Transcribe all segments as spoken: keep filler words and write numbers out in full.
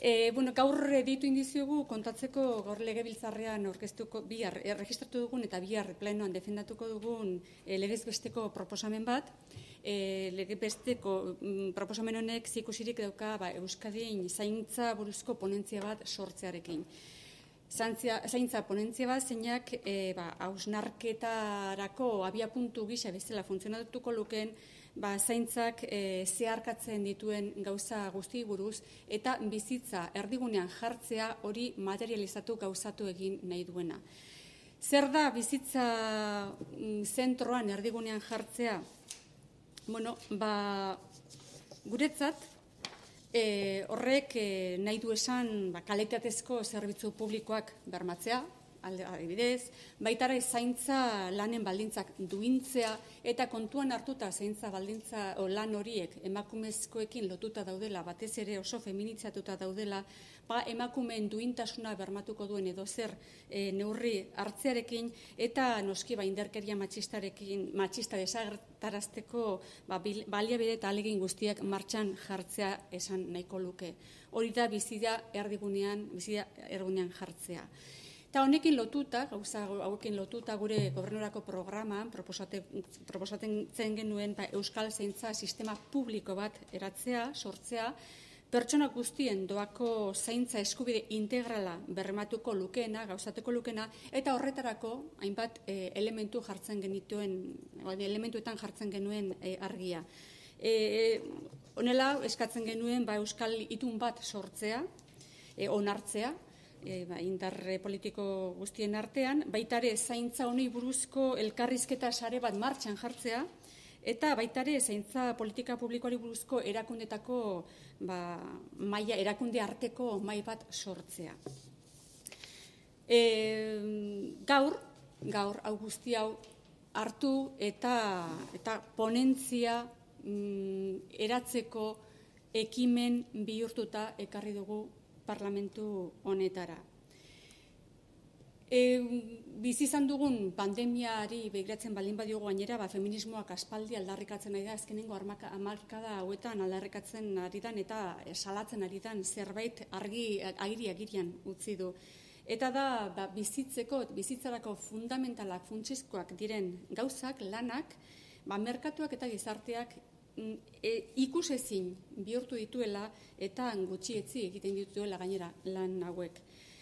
E, bueno, gaur ditu indizugu kontatzeko gaur legebiltzarrean orkestuko bihar, erregistratu dugun eta bihar plenoan defendatuko dugun e, legez besteko proposamen bat. E, legez besteko proposamen honek zikusirik dauka ba, Euskadin zaintza buruzko ponentzia bat sortzearekin. Zaintzia, zaintza ponentzia bat zeinak e, ba, hausnarketarako abiapuntu gisa bezala funtzionatuko lukeen ba, zaintzak e, zeharkatzen dituen gauza guzti buruz eta bizitza erdigunean jartzea hori materializatu gauzatu egin nahi duena. Zer da bizitza zentroan erdigunean jartzea? Bueno, ba, guretzat, e, horrek e, nahi du esan ba, kalitatezko zerbitzu publikoak bermatzea, adibidez, baitara zaintza lanen baldintzak duintzea eta kontuan hartuta zaintza baldintza o lan horiek emakumezkoekin lotuta daudela, batez ere oso feminizatuta daudela, ba, emakumeen duintasuna bermatuko duen edo zer e, neurri hartzearekin eta noski ba, indarkeria matxistarekin, matxista desagertarazteko ba, baliabide eta ahalegin guztiak martxan jartzea esan nahiko luke. Hori da bizia erdigunean, bizia erdigunean jartzea. Eta honekin lotuta, gauza hauekin lotuta gure gobernurako programan proposaten zen genuen ba, Euskal Zaintza sistema publiko bat eratzea, sortzea, pertsona guztien doako zaintza eskubide integrala bermatuko lukeena, gauzatuko lukeena, eta horretarako hainbat e, elementu jartzen genituen, elementuetan jartzen genuen e, argia. E, honela eskatzen genuen ba, Euskal itun bat sortzea, e, onartzea, E, ba, indar politiko guztien artean, baitare zaintza honi buruzko elkarrizketa sare bat martxan jartzea, eta baitare zaintza politika publikoari buruzko erakundetako ba, maila, erakunde arteko mai bat sortzea. E, gaur, gaur, hau guzti hau hartu eta, eta ponentzia mm, eratzeko ekimen bihurtuta ekarri dugu parlamentu honetara. E, bizi izan dugun pandemiari begiratzen baldin badiogu gainera, ba, feminismoak aspaldi aldarrikatzen ari da, azkenengo hamarkada hauetan aldarrikatzen ari dan eta salatzen ari dan zerbait argi agiri agirian utzi du. Eta da ba, bizitzeko, bizitzarako fundamentalak, funtsezkoak diren gauzak, lanak, ba, merkatuak eta gizarteak E, ikusezin bihurtu dituela eta gutxietzi egiten dituela gainera lan hauek.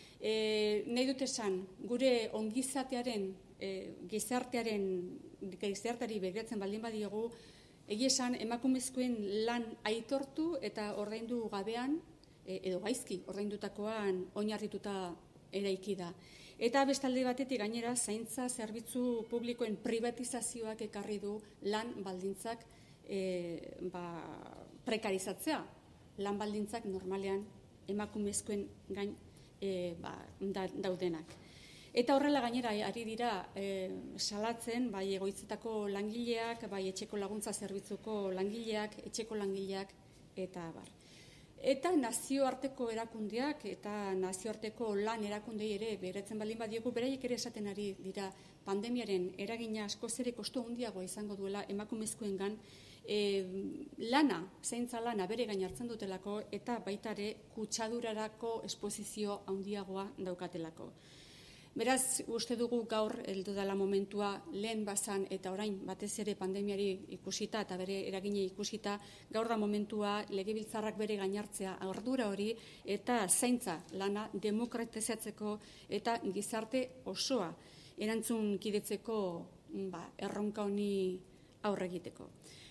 E, nahi dut esan, gure ongizatearen, e, gizartearen, gizarteari begiratzen baldin badiogu, egia esan emakumezkoen lan aitortu eta ordaindu gabean, e, edo gaizki ordaindutakoan oinarrituta eraiki da. Eta bestalde batetik gainera, zaintza zerbitzu publikoen privatizazioak ekarri du lan baldintzak E, ba, prekarizatzea, lan baldintzak normalean emakumezkoen gain e, ba, da, daudenak. Eta horrela gainera ari dira e, salatzen bai egoitzetako langileak, bai etxeko laguntza zerbitzuko langileak, etxeko langileak eta bar. Eta nazioarteko erakundeak eta nazioarteko lan erakundei ere beretzen baldin badiogu, beraiek ere esaten ari dira pandemiaren eragina askoz ere kostu handiagoa izango duela emakumezkoengan, E, lana, zaintza lana bere gain hartzen dutelako eta baitare kutsadurarako esposizio handiagoa daukatelako. Beraz, uste dugu gaur heldu dela momentua lehen bazan eta orain batez ere pandemiari ikusita eta bere eragine ikusita, gaur da momentua legebiltzarrak bere gain hartzea ardura hori eta zaintza lana demokratizatzeko eta gizarte osoa erantzun kidetzeko ba, erronka honi aurre egiteko.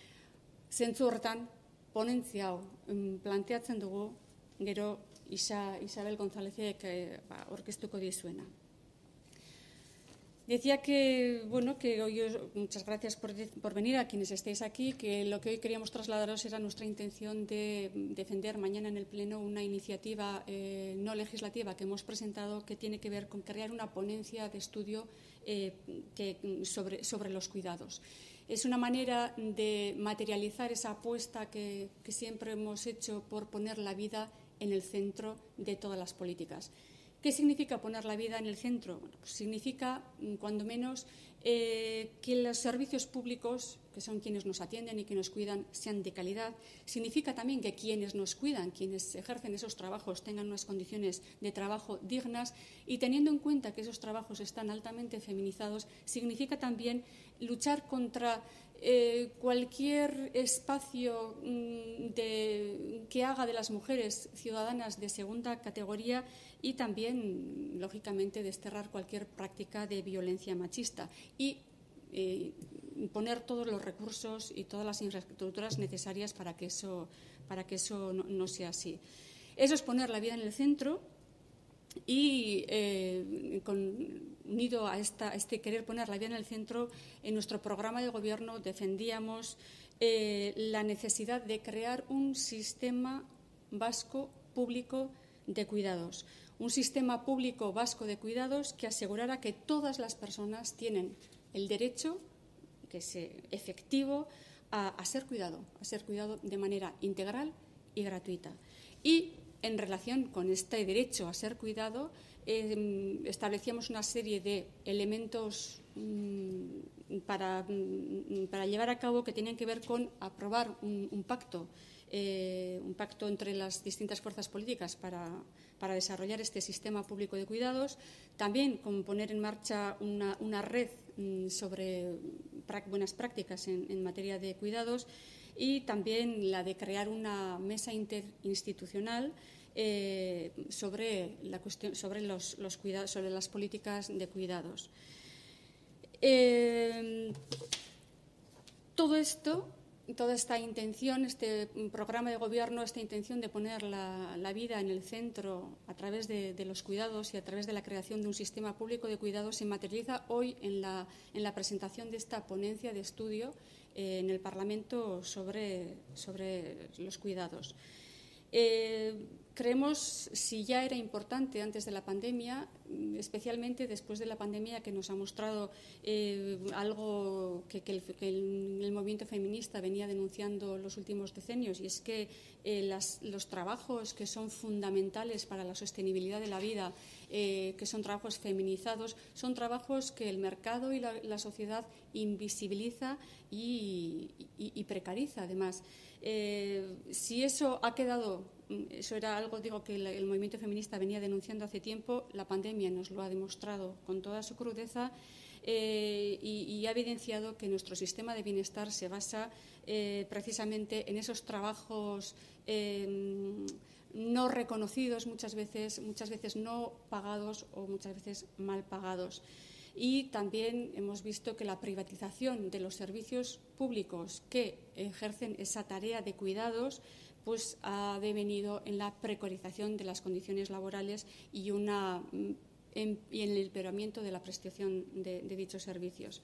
Zentzu horretan, ponentzia hau planteatzen dugu, gero Isa, Isabel Gonzálezek eh, ba, orkestuko dizuena. Decía que, bueno, que hoy os, muchas gracias por, por venir a quienes estéis aquí, que lo que hoy queríamos trasladaros era nuestra intención de defender mañana en el Pleno una iniciativa eh, no legislativa que hemos presentado que tiene que ver con crear una ponencia de estudio eh, que, sobre, sobre los cuidados. Es una manera de materializar esa apuesta que, que siempre hemos hecho por poner la vida en el centro de todas las políticas. ¿Qué significa poner la vida en el centro? Bueno, pues significa, cuando menos, eh, que los servicios públicos, que son quienes nos atienden y que nos cuidan, sean de calidad. Significa también que quienes nos cuidan, quienes ejercen esos trabajos, tengan unas condiciones de trabajo dignas, y teniendo en cuenta que esos trabajos están altamente feminizados, significa también luchar contra Eh, cualquier espacio mm, de, que haga de las mujeres ciudadanas de segunda categoría y también, lógicamente, desterrar cualquier práctica de violencia machista y eh, poner todos los recursos y todas las infraestructuras necesarias para que eso, para que eso no, no sea así. Eso es poner la vida en el centro. Y eh, con, unido a, esta, a este querer poner la vida en el centro, en nuestro programa de gobierno defendíamos eh, la necesidad de crear un sistema vasco público de cuidados. Un sistema público vasco de cuidados que asegurara que todas las personas tienen el derecho, que es efectivo, a, a ser cuidado, a ser cuidado de manera integral y gratuita. Y en relación con este derecho a ser cuidado, eh, establecíamos una serie de elementos mm, para, mm, para llevar a cabo que tenían que ver con aprobar un, un pacto, eh, un pacto entre las distintas fuerzas políticas para, para desarrollar este sistema público de cuidados, también con poner en marcha una, una red mm, sobre pra, buenas prácticas en, en materia de cuidados, y también la de crear una mesa interinstitucional eh, sobre la cuestión, sobre los, los cuidados, sobre las políticas de cuidados. Eh, todo esto, toda esta intención, este programa de gobierno, esta intención de poner la, la vida en el centro a través de, de los cuidados y a través de la creación de un sistema público de cuidados se materializa hoy en la, en la presentación de esta ponencia de estudio eh, en el Parlamento sobre, sobre los cuidados. Eh, creemos, si ya era importante antes de la pandemia, especialmente después de la pandemia, que nos ha mostrado eh, algo que, que, el, que el, el movimiento feminista venía denunciando los últimos decenios, y es que eh, las, los trabajos que son fundamentales para la sostenibilidad de la vida, eh, que son trabajos feminizados, son trabajos que el mercado y la, la sociedad invisibiliza y, y, y precariza, además. Eh, si eso ha quedado, eso era algo, digo, que el, el movimiento feminista venía denunciando hace tiempo, la pandemia nos lo ha demostrado con toda su crudeza eh, y, y ha evidenciado que nuestro sistema de bienestar se basa eh, precisamente en esos trabajos eh, no reconocidos, muchas veces, muchas veces no pagados o muchas veces mal pagados. Y también hemos visto que la privatización de los servicios públicos que ejercen esa tarea de cuidados pues ha devenido en la precarización de las condiciones laborales y, una, en, y en el empeoramiento de la prestación de, de dichos servicios.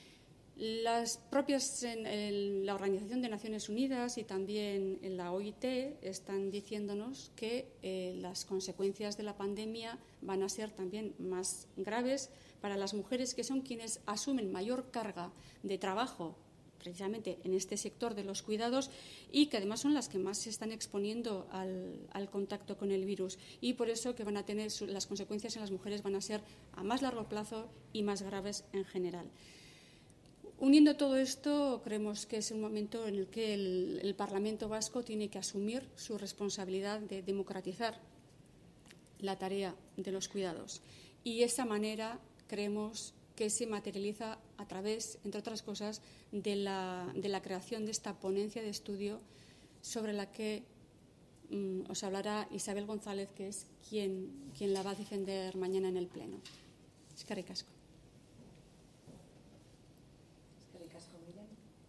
Las propias, en, en la Organización de Naciones Unidas y también en la O I T están diciéndonos que eh, las consecuencias de la pandemia van a ser también más graves para las mujeres, que son quienes asumen mayor carga de trabajo precisamente en este sector de los cuidados y que además son las que más se están exponiendo al, al contacto con el virus, y por eso que van a tener su, las consecuencias en las mujeres van a ser a más largo plazo y más graves en general. Uniendo todo esto, creemos que es un momento en el que el, el Parlamento vasco tiene que asumir su responsabilidad de democratizar la tarea de los cuidados, y esa manera creemos que se materializa a través, entre otras cosas, de la, de la creación de esta ponencia de estudio sobre la que um, os hablará Isabel González, que es quien, quien la va a defender mañana en el Pleno. Eskerrik asko. Eskerrik asko, Miren.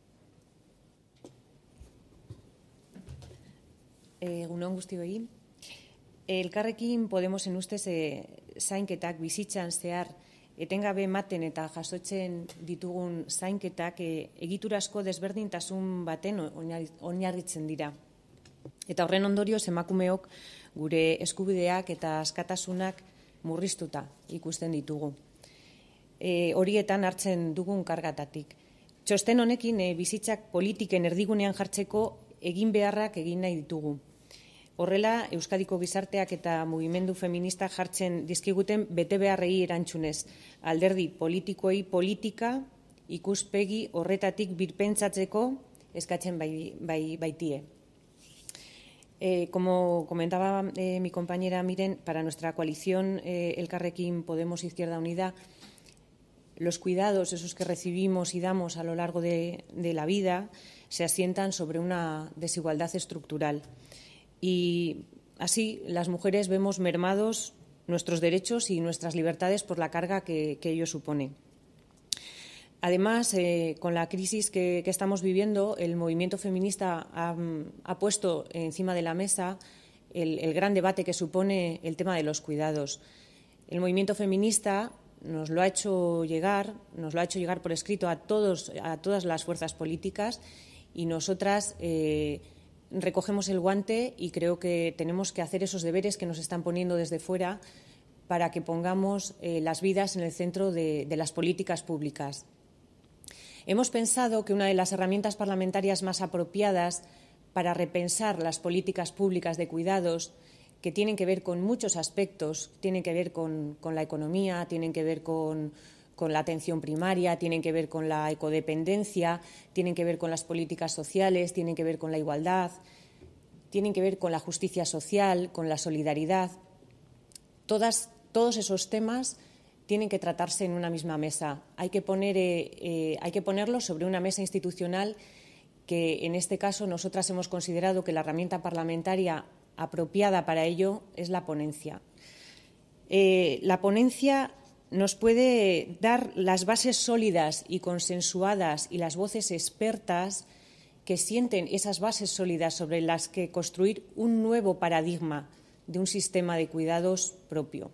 Egunon guztioi. Elkarrekin Podemosen ustez e, zainketak bizitzan zehar etengabe ematen eta jasotzen ditugun zainketak e, egiturazko desberdintasun baten oinarritzen dira. Eta horren ondorioz emakumeok gure eskubideak eta askatasunak murriztuta ikusten ditugu. E, horietan hartzen dugun kargatatik. Txosten honekin e, bizitzak politiken erdigunean jartzeko egin beharrak egin nahi ditugu. Horrela, Euskadiko gizarteak eta mugimendu feminista jartzen dizkiguten bete beharrei erantzunez, alderdi politikoei politika ikuspegi horretatik birpentsatzeko eskatzen bai, bai, baitie. Eh, como comentaba eh, mi compañera Miren, para nuestra coalición eh, Elkarrekin Podemos Izquierda Unida, los cuidados, esos que recibimos y damos a lo largo de, de la vida, se asientan sobre una desigualdad estructural. Y así las mujeres vemos mermados nuestros derechos y nuestras libertades por la carga que, que ello supone. Además, eh, con la crisis que, que estamos viviendo, el movimiento feminista ha, ha puesto encima de la mesa el, el gran debate que supone el tema de los cuidados. El movimiento feminista nos lo ha hecho llegar, nos lo ha hecho llegar por escrito a, todos, a todas las fuerzas políticas y nosotras eh, recogemos el guante y creo que tenemos que hacer esos deberes que nos están poniendo desde fuera para que pongamos eh, las vidas en el centro de, de las políticas públicas. Hemos pensado que una de las herramientas parlamentarias más apropiadas para repensar las políticas públicas de cuidados, que tienen que ver con muchos aspectos, tienen que ver con, con la economía, tienen que ver con, con la atención primaria, tienen que ver con la ecodependencia, tienen que ver con las políticas sociales, tienen que ver con la igualdad, tienen que ver con la justicia social, con la solidaridad. Todas, todos esos temas tienen que tratarse en una misma mesa. Hay que poner, eh, eh, hay que ponerlos sobre una mesa institucional que, en este caso, nosotras hemos considerado que la herramienta parlamentaria apropiada para ello es la ponencia. Eh, la ponencia nos puede dar las bases sólidas y consensuadas y las voces expertas que sienten esas bases sólidas sobre las que construir un nuevo paradigma de un sistema de cuidados propio.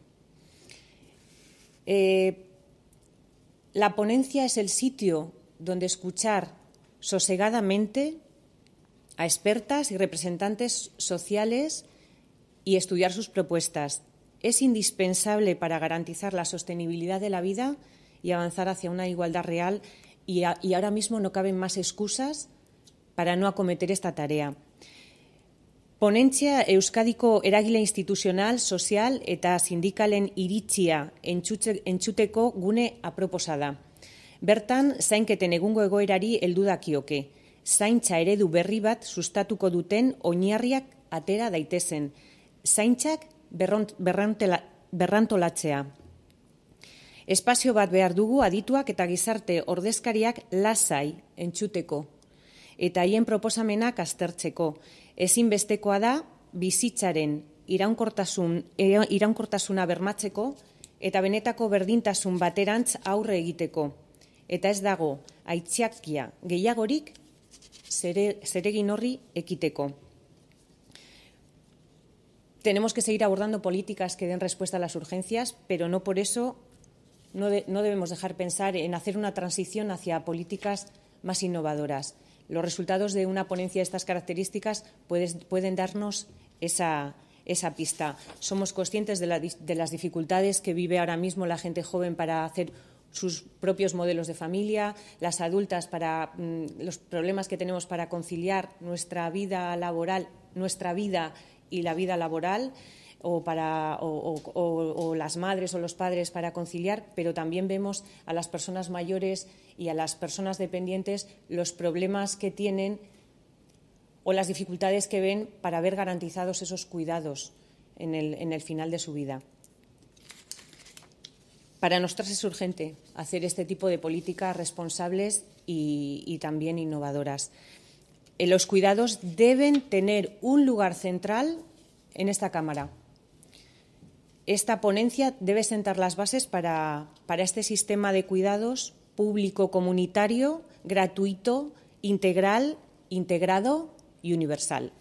Eh, la ponencia es el sitio donde escuchar sosegadamente a expertas y representantes sociales y estudiar sus propuestas. Es indispensable para garantizar la sostenibilidad de la vida y avanzar hacia una igualdad real y, a, y ahora mismo no caben más excusas para no acometer esta tarea. Ponentzia Euskadiko eragile instituzional, sozial eta sindikalen iritzia entzuteko gune aproposa da. Bertan, zainketen egungo egoerari heldu dakioke. Zaintza eredu berri bat sustatuko duten oinarriak atera daitezen. Zaintzak berrantolatzea. Espazio bat behar dugu adituak eta gizarte ordezkariak lasai entzuteko eta haien proposamenak aztertzeko. Ezinbestekoa da bizitzaren iraunkortasun, iraunkortasuna bermatzeko eta benetako berdintasun baterantz aurre egiteko. Eta ez dago aitzakia gehiagorik zeregin horri ekiteko. Tenemos que seguir abordando políticas que den respuesta a las urgencias, pero no por eso no, de, no debemos dejar pensar en hacer una transición hacia políticas más innovadoras. Los resultados de una ponencia de estas características puedes, pueden darnos esa, esa pista. Somos conscientes de, la, de las dificultades que vive ahora mismo la gente joven para hacer sus propios modelos de familia, las adultas para mmm, los problemas que tenemos para conciliar nuestra vida laboral, nuestra vida y la vida laboral, o, para, o, o, o, o las madres o los padres para conciliar, pero también vemos a las personas mayores y a las personas dependientes los problemas que tienen o las dificultades que ven para ver garantizados esos cuidados en el, en el final de su vida. Para nosotras es urgente hacer este tipo de políticas responsables y, y también innovadoras. Los cuidados deben tener un lugar central en esta Cámara. Esta ponencia debe sentar las bases para, para este sistema de cuidados público, comunitario, gratuito, integral, integrado y universal.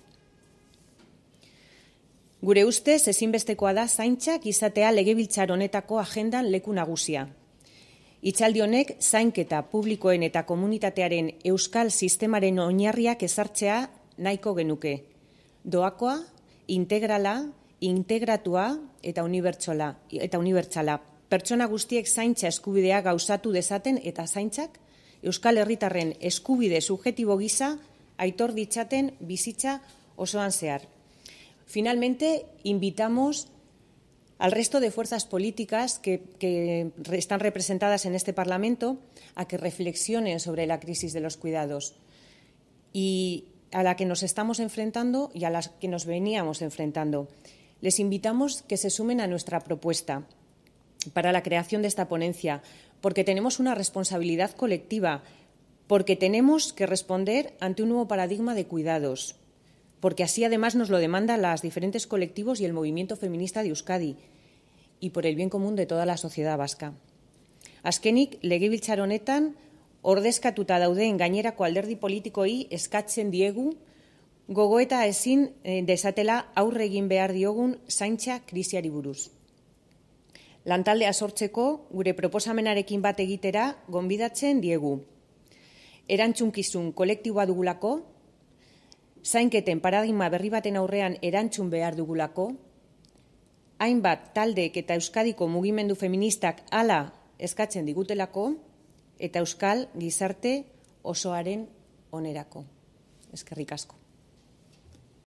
Gure ustez, ezinbestekoa da zaintzak izatea legebiltzar honetako agendan leku nagusia. Hitzaldi honek zainketa publikoen eta komunitatearen euskal sistemaren oinarriak ezartzea nahiko genuke. Doakoa, integrala, integratua eta unibertsala, eta unibertsala. Pertsona guztiek zaintza eskubidea gauzatu dezaten eta zaintzak euskal herritarren eskubide subjektibo gisa aitor ditzaten bizitza osoan zehar. Finalmente, invitamos al resto de fuerzas políticas que, que están representadas en este Parlamento a que reflexionen sobre la crisis de los cuidados y a la que nos estamos enfrentando y a la que nos veníamos enfrentando. Les invitamos que se sumen a nuestra propuesta para la creación de esta ponencia, porque tenemos una responsabilidad colectiva, porque tenemos que responder ante un nuevo paradigma de cuidados, porque así además nos lo demandan los diferentes colectivos y el movimiento feminista de Euskadi, y por el bien común de toda la sociedad vasca. Azkenik, legebiltzar honetan, ordezkatuta dauden gainerako alderdi politikoei eskatzen diegu, gogoeta ezin desatela aurre egin behar diogun zaintza krisiari buruz. Lantaldea sortzeko gure proposamenarekin bat egitera gonbidatzen diegu. Erantzunkizun kolektiboa dugulako, zainketen paradigma berri baten aurrean erantzun behar dugulako, hainbat taldeek eta Euskadiko mugimendu feministak hala eskatzen digutelako, eta euskal gizarte osoaren onerako. Eskerrik asko.